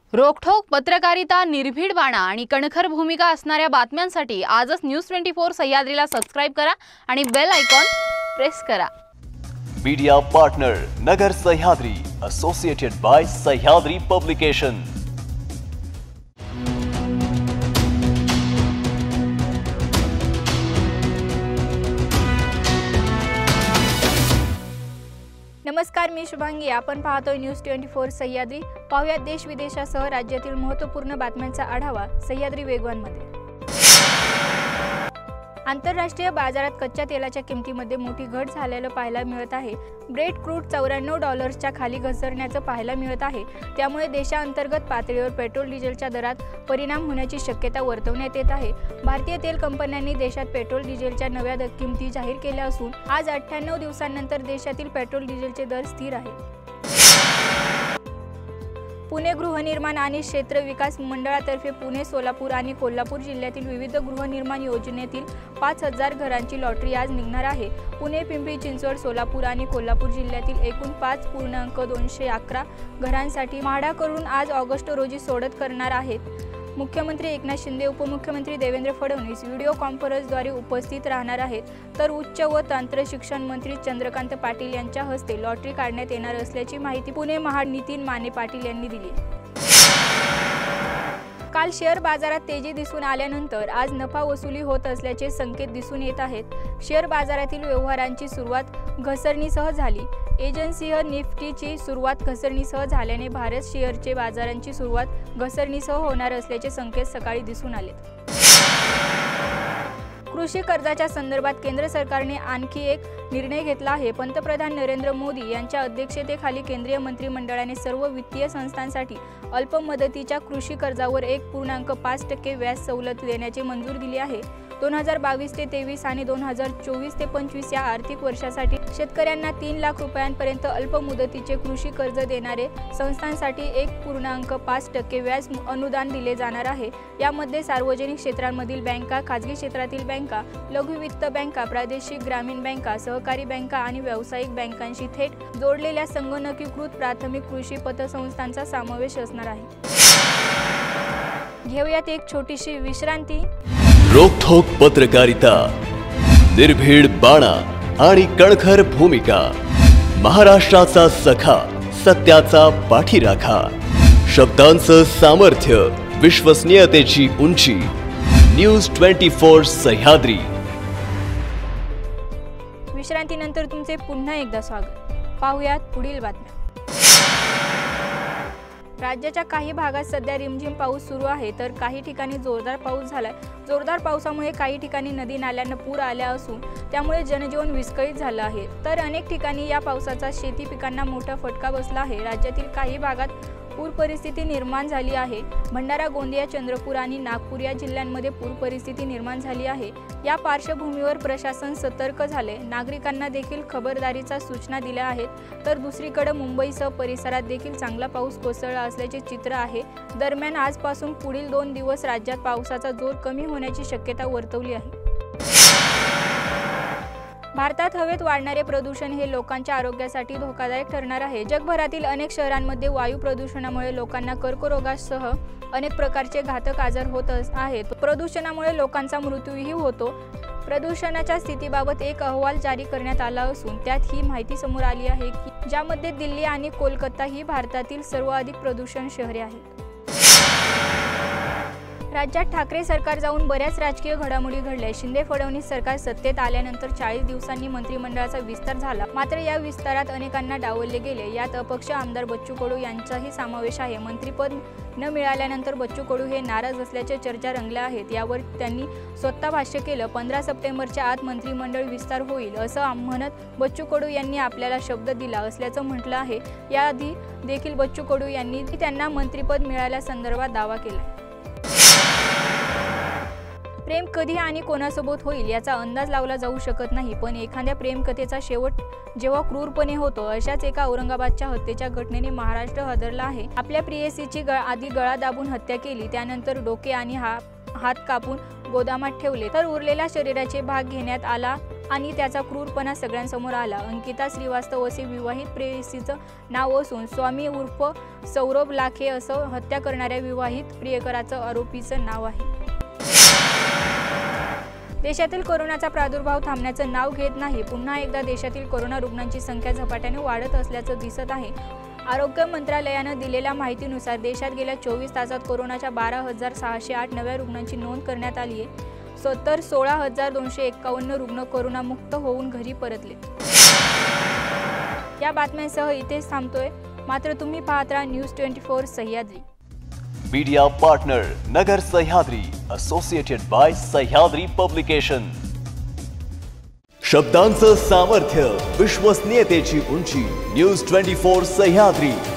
रोखठोक पत्रकारिता, निर्भीड बाणा आणि कणखर भूमिका असणाऱ्या बातम्यांसाठी आजच न्यूज 24 सह्याद्रीला सबस्क्राइब करा आणि बेल आयकॉन प्रेस करा। Media partner Nagar Sahyadri, associated by Sahyadri publication. नमस्कार, मी शुभांगी। आपण पाहतोय न्यूज 24 सह्याद्री। पाहुयात देश विदेशासह राज्यातील महत्त्वपूर्ण बातम्यांचा आढावा सह्याद्री वेगवानमध्ये। आंतरराष्ट्रीय बाजारात कच्च्या तेलाच्या किमतीमध्ये मोठी घट झालेलं पाहायला मिळत आहे। ब्रेट क्रूड $94च्या खाली घसरण्याचं पाहायला मिळत आहे। त्यामुळे देशांतर्गत पातळीवर पेट्रोल डिझेलच्या दरात परिणाम होण्याची शक्यता वर्तवण्यात येत आहे। भारतीय तेल कंपन्यांनी देशात पेट्रोल डिझेलच्या नव्या किमती जाहीर केल्या असून आज 98 दिवसांनंतर देशातील पेट्रोल डिझेलचे दर स्थिर आहेत। पुणे गृहनिर्माण आणि क्षेत्र विकास मंडळातर्फे पुणे, सोलापूर आणि कोल्हापूर जिल्ह्यातील विविध गृहनिर्माण योजनेतील 5000 घरांची लॉटरी आज निघणार आहे। पुणे, पिंपरी चिंचवड, सोलापूर आणि कोल्हापूर जिल्ह्यातील एकूण 5.211 घरांसाठी म्हाडाकडून आज ऑगस्ट रोजी सोडत करणार आहेत। मुख्यमंत्री एकनाथ शिंदे, उपमुख्यमंत्री देवेंद्र फडणवीस व्हिडिओ कॉन्फरन्सद्वारे उपस्थित राहणार आहेत। तर उच्च व तंत्र शिक्षण मंत्री चंद्रकांत पाटील यांच्या हस्ते लॉटरी काढण्यात येणार असल्याची माहिती पुणे महाड नितीन माने पाटील यांनी दिली। काल शेअर बाजारात तेजी दिसून आल्यानंतर आज नफा वसुली होत असल्याचे संकेत दिसून येत आहेत। शेअर बाजारातील व्यवहारांची सुरुवात घसरणीसह झाली। एजन्सी निफ्टीची सुरुवात घसरणीसह झाल्याने भारत शेअरचे बाजारांची सुरुवात घसरणीसह होणार असल्याचे संकेत सकाळी दिसून आले। कृषी कर्जाच्या संदर्भात केंद्र सरकारने आणखी एक निर्णय घेतला आहे। पंतप्रधान नरेंद्र मोदी यांच्या अध्यक्षतेखाली केंद्रीय मंत्रिमंडळाने सर्व वित्तीय संस्थांसाठी अल्प मुदतीच्या कृषी कर्जावर 1.5% व्याज सवलत देण्याची मंजुरी दिली आहे। 2022 ते 23 आणि 2024 ते 25 या आर्थिक वर्षासाठी शेतकऱ्यांना 3 लाख रुपयांपर्यंत अल्प मुदतीचे कृषी कर्ज देणारे संस्थांसाठी 1.5% व्याज अनुदान दिले जाणार आहे। यामध्ये सार्वजनिक क्षेत्रांमधील बँका, खाजगी क्षेत्रातील बँका, लघु वित्त बँका, प्रादेशिक ग्रामीण बँका, सहकारी बँका आणि व्यावसायिक बँकांशी थेट जोडलेल्या संगणकीकृत प्राथमिक कृषी पतसंस्थांचा समावेश असणार आहे। घेऊयात एक छोटीशी विश्रांती। रोखठोक पत्रकारिता, निर्भीड बाणा आणि कणखर भूमिका, महाराष्ट्राचा सखा, सत्याचा पाठीराखा, शब्दांचं सामर्थ्य, विश्वसनीयतेची उंची, न्यूज 24 सह्याद्री। विश्रांतीनंतर तुमचे पुन्हा एकदा स्वागत। पाहुयात पुढील बातम्या। राज्याच्या काही भागात सध्या रिमझिम पाऊस सुरू आहे, तर काही ठिकाणी जोरदार पाऊस झालाय। जोरदार पावसामुळे काही ठिकाणी नदी नाल्यांना पूर आल्या असून त्यामुळे जनजीवन विस्कळीत झालं आहे। तर अनेक ठिकाणी या पावसाचा शेती पिकांना मोठा फटका बसला आहे। राज्यातील काही भागात पूर परिस्थिती निर्माण झाली आहे। भंडारा, गोंदिया, चंद्रपूर आणि नागपूर या जिल्ह्यांमध्ये पूर परिस्थिती निर्माण झाली आहे। या पार्श्वभूमीवर प्रशासन सतर्क झाले, नागरिकांना देखील खबरदारीच्या सूचना दिल्या आहेत। तर दुसरीकडे मुंबईसह परिसरात देखील चांगला पाऊस कोसळला असल्याचे चित्र आहे। दरम्यान आजपासून पुढील 2 दिवस राज्यात पावसाचा जोर कमी होण्याची शक्यता वर्तवली आहे। भारतात हवेत वाढणारे प्रदूषण हे लोकांच्या आरोग्यासाठी धोकादायक ठरणार आहे। जगभरातील अनेक शहरांमध्ये वायू प्रदूषणामुळे लोकांना कर्करोगासह अनेक प्रकारचे घातक आजार होत आहेत। प्रदूषणामुळे लोकांचा मृत्यूही होतो। प्रदूषणाच्या स्थितीबाबत एक अहवाल जारी करण्यात आला असून त्यात ही माहिती समोर आली आहे की ज्यामध्ये दिल्ली आणि कोलकाता ही भारतातील सर्वाधिक प्रदूषण शहरे आहेत। राज्यात ठाकरे सरकार जाऊन बऱ्याच राजकीय घडामोडी घडल्या। शिंदे फडणवीस सरकार सत्तेत आल्यानंतर 40 दिवसांनी मंत्रिमंडळाचा विस्तार झाला, मात्र या विस्तारात अनेकांना डावलले गेले। यात अपक्ष आमदार बच्चू कडू यांचाही समावेश आहे। मंत्रिपद न मिळाल्यानंतर बच्चू कडू हे नाराज असल्याच्या चर्चा रंगल्या आहेत। यावर त्यांनी स्वतः भाष्य केलं। 15 सप्टेंबरच्या आत मंत्रिमंडळ विस्तार होईल असं म्हणत बच्चू कडू यांनी आपल्याला शब्द दिला असल्याचं म्हटलं आहे। याआधी देखील बच्चू कडू यांनी त्यांना मंत्रिपद मिळाल्यासंदर्भात दावा केला। प्रेम कधी आणि कोणासोबत होईल याचा अंदाज लावला जाऊ शकत नाही, पण एखाद्या प्रेमकथेचा शेवट जेव्हा क्रूरपणे होतो, अशाच एका औरंगाबादच्या हत्येच्या घटनेने महाराष्ट्र हादरला आहे। आपल्या प्रेयसीची आधी गळा दाबून हत्या केली, त्यानंतर डोके आणि हात कापून गोदामात ठेवले, तर उरलेल्या शरीराचे भाग घेण्यात आला आणि त्याचा क्रूरपणा सगळ्यांसमोर आला। अंकिता श्रीवास्तव असे विवाहित प्रेयसीचं नाव असून स्वामी उर्फ सौरभ लाखे असं हत्या करणाऱ्या विवाहित प्रियकराचं आरोपीचं नाव आहे। देशातील कोरोनाचा प्रादुर्भाव थांबण्याचं नाव घेत नाही। पुन्हा एकदा देशातील कोरोना रुग्णांची संख्या झपाट्याने वाढत असल्याचं दिसत आहे। आरोग्य मंत्रालयानं दिलेल्या माहितीनुसार देशात गेल्या 24 तासात कोरोनाच्या 12,608 नव्या रुग्णांची नोंद करण्यात आली आहे। तर 16,251 रुग्ण कोरोनामुक्त होऊन घरी परतले। या बातम्यांसह इथेच थांबतोय, मात्र तुम्ही पाहत राहा news 24 Sahyadri. Media partner Nagar Sahyadri, associated by Sahyadri publication. शब्दांचं सामर्थ्य, विश्वसनीयतेची उंची, न्यूज 24 सह्याद्री।